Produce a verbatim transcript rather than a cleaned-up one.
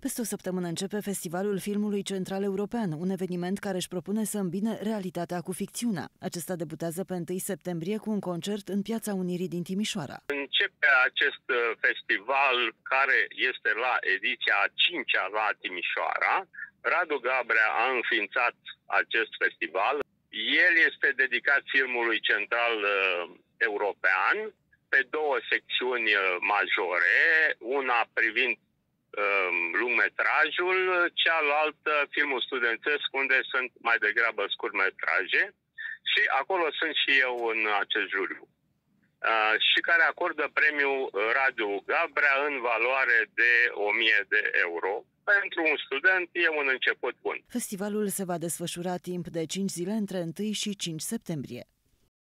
Peste o săptămână începe Festivalul Filmului Central European, un eveniment care își propune să îmbine realitatea cu ficțiunea. Acesta debutează pe întâi septembrie cu un concert în Piața Unirii din Timișoara. Începe acest festival care este la ediția a cincea la Timișoara. Radu Gabrea a înființat acest festival. El este dedicat filmului central european pe două secțiuni majore, una privind lungmetrajul, cealaltă filmul studențesc, unde sunt mai degrabă scurtmetraje, și acolo sunt și eu în acest juriu. Uh, și care acordă premiul Radu Gabrea în valoare de o mie de euro. Pentru un student e un început bun. Festivalul se va desfășura timp de cinci zile între întâi și cinci septembrie.